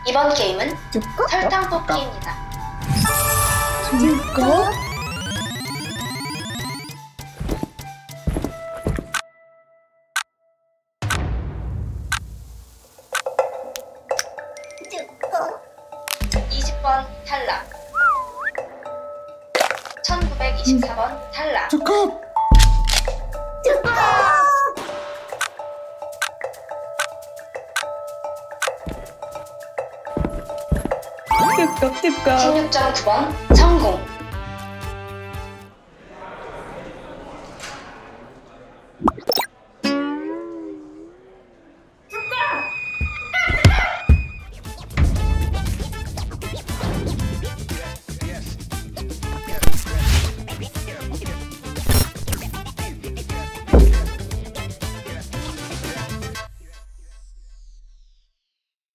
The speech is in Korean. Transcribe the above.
이번 게임은 설탕 뽑기입니다. (20번) 탈락. 1924번 탈락. 뚜껑 16.9번 성공.